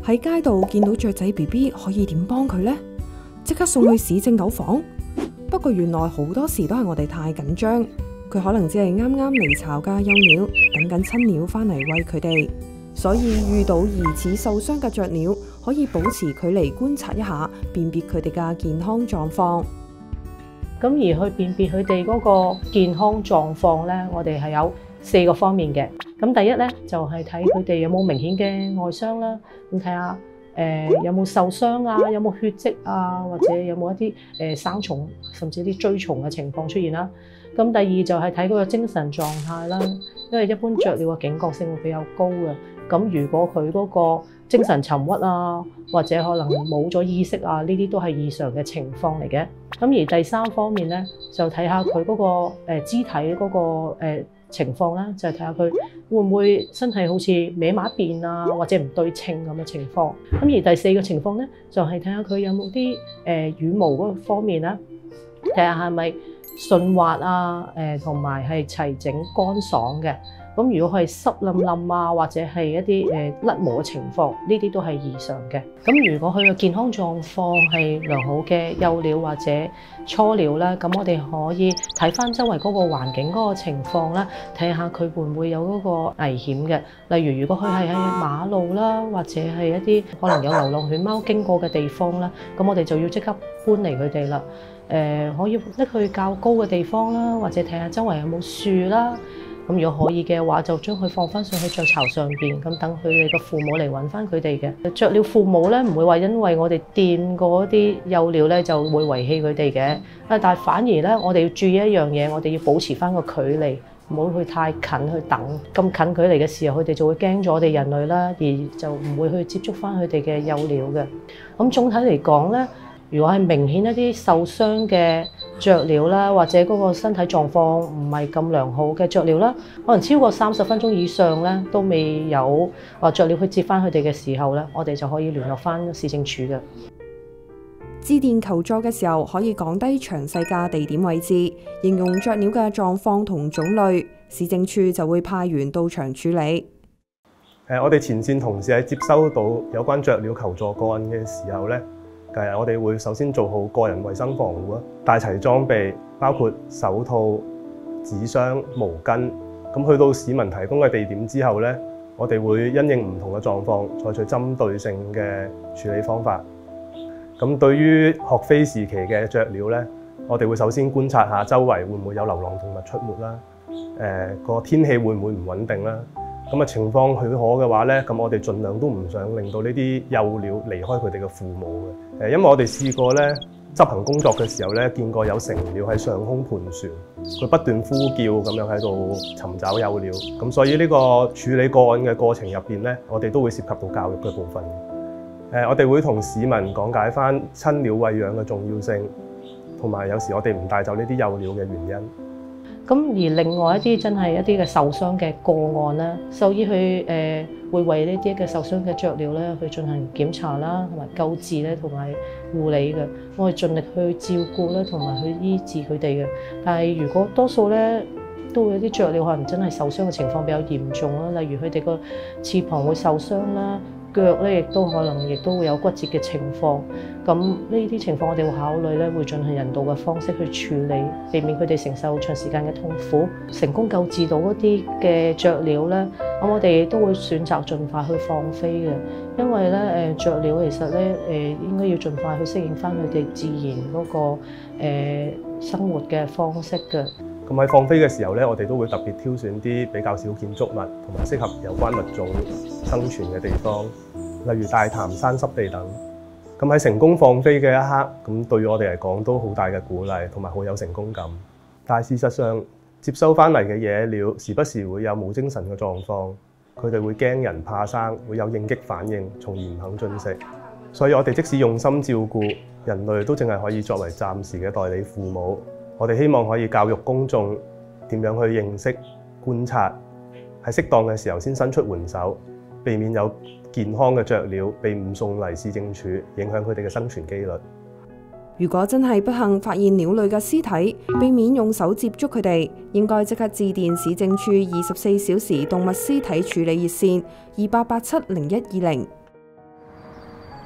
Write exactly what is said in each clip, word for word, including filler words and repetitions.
喺街度見到雀仔 B B 可以點幫佢呢？即刻送去市政狗房？不過原來好多時都係我哋太緊張，佢可能只係啱啱離巢嘅幼鳥，等緊親鳥返嚟餵佢哋。所以遇到疑似受傷嘅雀鳥，可以保持距離觀察一下，辨別佢哋嘅健康狀況。 咁而去辨別佢哋嗰個健康狀況咧，我哋係有四個方面嘅。咁第一咧就係睇佢哋有冇明顯嘅外傷啦，咁睇下誒有冇受傷啊，有冇血跡啊，或者有冇一啲誒、呃、生蟲甚至啲追蟲嘅情況出現啦。咁第二就係睇佢個精神狀態啦，因為一般雀鳥嘅警覺性會比較高嘅。咁如果佢嗰個精神沉鬱啊，或者可能冇咗意識啊，呢啲都係異常嘅情況嚟嘅。咁而第三方面咧，就睇下佢嗰個誒、呃、肢體嗰、嗰個誒、呃、情況啦，就係睇下佢會唔會身體好似歪埋一邊啊，或者唔對稱咁嘅情況。咁而第四個情況咧，就係睇下佢有冇啲誒羽毛嗰方面啦，睇下係咪順滑啊，誒同埋係齊整乾爽嘅。咁如果係濕冧冧啊，或者係一啲誒甩毛嘅情況，呢啲都係異常嘅。咁如果佢嘅健康狀況係良好嘅幼鳥或者雛鳥啦，咁我哋可以睇翻周圍嗰個環境嗰個情況啦，睇下佢會唔會有嗰個危險嘅。例如如果佢係喺馬路啦，或者係一啲可能有流浪犬貓經過嘅地方啦，咁我哋就要即刻搬離佢哋啦。誒、呃、可以拎去較高嘅地方啦，或者睇下周圍有冇樹啦。咁如果可以嘅話，就將佢放翻上去雀巢上邊，咁等佢哋嘅父母嚟揾翻佢哋嘅。雀鳥父母咧，唔會話因為我哋掂過啲幼鳥咧，就會遺棄佢哋嘅。啊，但係反而咧，我哋要注意一樣嘢，我哋要保持翻個距離，唔好去太近去等。咁近距離嘅時候，佢哋就會驚咗我哋人類啦，而就唔會去接觸翻佢哋嘅幼鳥嘅。咁總體嚟講咧，如果係明顯一啲受傷嘅雀鳥啦，或者嗰個身體狀況唔係咁良好嘅雀鳥啦，可能超過三十分鐘以上咧，都未有話雀鳥去接翻佢哋嘅時候咧，我哋就可以聯絡翻市政署嘅。 致電求助嘅時候，可以講低詳細嘅地點位置，形容雀鳥嘅狀況同種類，市政署就會派員到場處理。 誒，我哋前線同事喺接收到有關雀鳥求助個案嘅時候咧，其實我哋會首先做好個人衛生防護啊，帶齊裝備，包括手套、紙箱、毛巾。咁去到市民提供嘅地點之後咧，我哋會因應唔同嘅狀況，採取針對性嘅處理方法。咁對於學飛時期嘅雀鳥咧，我哋會首先觀察下周圍會唔會有流浪動物出沒啦，誒個天氣會唔會唔穩定啦。咁啊情況許可嘅話咧，咁我哋盡量都唔想令到呢啲幼鳥離開佢哋嘅父母嘅。誒，因為我哋試過咧執行工作嘅時候咧，見過有成鳥喺上空盤旋，佢不斷呼叫咁樣喺度尋找幼鳥。咁所以呢個處理個案嘅過程入邊咧，我哋都會涉及到教育嘅部分。誒，我哋會同市民講解翻親鳥餵養嘅重要性，同埋有時我哋唔帶走呢啲幼鳥嘅原因。 咁而另外一啲真係一啲嘅受傷嘅個案咧，獸醫去誒、呃、會為呢啲嘅受傷嘅雀鳥咧去進行檢查啦，同埋救治咧，同埋護理嘅。我哋盡力去照顧咧，同埋去醫治佢哋嘅。但係如果多數咧都會有啲雀鳥可能真係受傷嘅情況比較嚴重啦，例如佢哋個翅膀會受傷啦。腳咧亦都可能亦都會有骨折嘅情況，咁呢啲情況我哋會考慮咧，會進行人道嘅方式去處理，避免佢哋承受長時間嘅痛苦。成功救治到一啲嘅雀鳥咧，咁我哋都會選擇盡快去放飛嘅，因為咧誒雀鳥其實咧誒應該要盡快去適應翻佢哋自然嗰個誒生活嘅方式嘅。 咁喺放飛嘅時候咧，我哋都會特別挑選啲比較少建築物同埋適合有關物種生存嘅地方，例如大潭山濕地等。咁喺成功放飛嘅一刻，咁對於我哋嚟講都好大嘅鼓勵同埋好有成功感。但係事實上，接收翻嚟嘅野鳥時不時會有冇精神嘅狀況，佢哋會驚人怕生，會有應激反應，從而唔肯進食。所以我哋即使用心照顧，人類都淨係可以作為暫時嘅代理父母。我哋希望可以教育公眾點樣去認識、觀察，喺適當嘅時候先伸出援手，避免有健康嘅雀鳥被誤送嚟市政署，影響佢哋嘅生存機率。 如果真係不幸發現鳥類嘅屍體，避免用手接觸佢哋，應該即刻致電市政署二十四小時動物屍體處理熱線二八八七零一二零。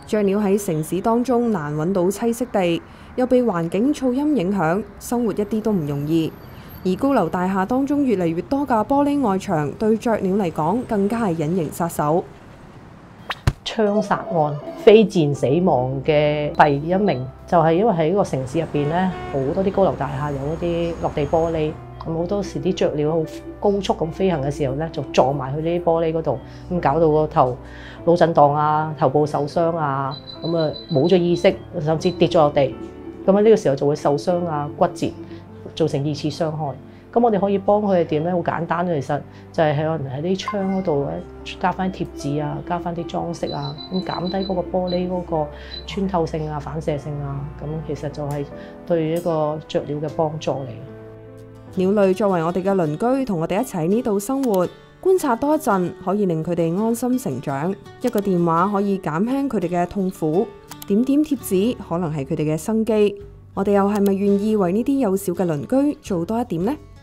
雀鳥喺城市當中難揾到棲息地，又被環境噪音影響，生活一啲都唔容易。而高樓大廈當中越嚟越多嘅玻璃外牆，對雀鳥嚟講更加係隱形殺手。 槍殺案非自然死亡嘅第一名，就係因為喺呢個城市入邊咧，好多啲高樓大廈有一啲落地玻璃，咁好多時啲雀鳥好高速咁飛行嘅時候咧，就撞埋去呢啲玻璃嗰度，咁搞到個頭腦震盪啊，頭部受傷啊，咁啊冇咗意識，甚至跌咗落地，咁喺呢個時候就會受傷啊、骨折，造成二次傷害。咁我哋可以幫佢哋點咧？好簡單嘅，其實就係喺可能喺啲窗嗰度咧加翻貼紙啊，加翻啲裝飾啊，咁減低嗰個玻璃嗰個穿透性啊、反射性啊，咁其實就係對一個雀鳥嘅幫助嚟。 鳥類作為我哋嘅鄰居，同我哋一齊喺呢度生活，觀察多一陣可以令佢哋安心成長。一個電話可以減輕佢哋嘅痛苦，點點貼紙可能係佢哋嘅生機。我哋又係咪願意為呢啲幼小嘅鄰居做多一點呢？